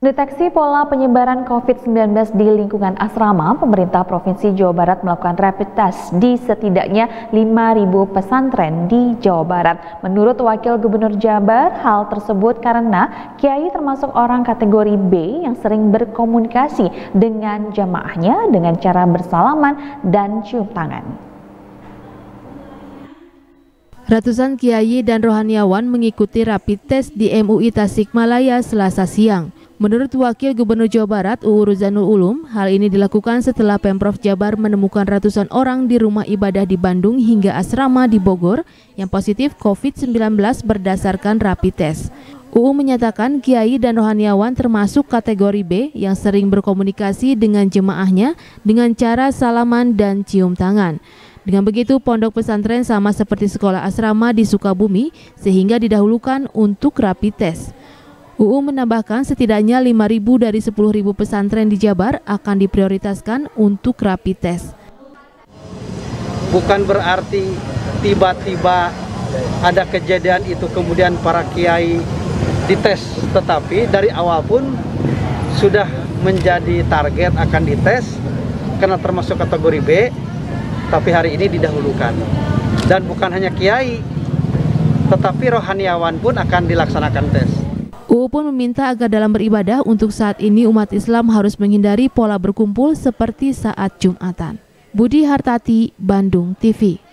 Deteksi pola penyebaran COVID-19 di lingkungan asrama, pemerintah Provinsi Jawa Barat melakukan rapid test di setidaknya 5.000 pesantren di Jawa Barat. Menurut Wakil Gubernur Jabar, hal tersebut karena kiai termasuk orang kategori B yang sering berkomunikasi dengan jamaahnya dengan cara bersalaman dan cium tangan. Ratusan kiai dan rohaniawan mengikuti rapid test di MUI Tasikmalaya Selasa siang. Menurut Wakil Gubernur Jawa Barat UU Ruzanul Ulum, hal ini dilakukan setelah Pemprov Jabar menemukan ratusan orang di rumah ibadah di Bandung hingga asrama di Bogor yang positif COVID-19 berdasarkan rapid test. UU menyatakan kiai dan rohaniawan termasuk kategori B yang sering berkomunikasi dengan jemaahnya dengan cara salaman dan cium tangan. Dengan begitu, pondok pesantren sama seperti sekolah asrama di Sukabumi sehingga didahulukan untuk rapid test. UU menambahkan setidaknya 5.000 dari 10.000 pesantren di Jabar akan diprioritaskan untuk rapid test. Bukan berarti tiba-tiba ada kejadian itu kemudian para kiai dites, tetapi dari awal pun sudah menjadi target akan dites karena termasuk kategori B, tapi hari ini didahulukan. Dan bukan hanya kiai, tetapi rohaniawan pun akan dilaksanakan tes. UU pun meminta agar dalam beribadah untuk saat ini umat Islam harus menghindari pola berkumpul seperti saat Jumatan. Budi Hartati, Bandung TV.